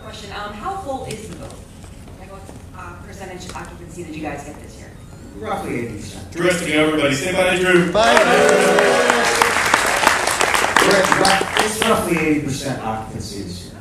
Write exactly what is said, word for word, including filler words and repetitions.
question. Um, how full is the boat? Like what uh, percentage occupancy did you guys get this year? Roughly eighty percent. Drew has to go, everybody. Say bye to Drew. Bye. It's roughly eighty percent occupancy this year.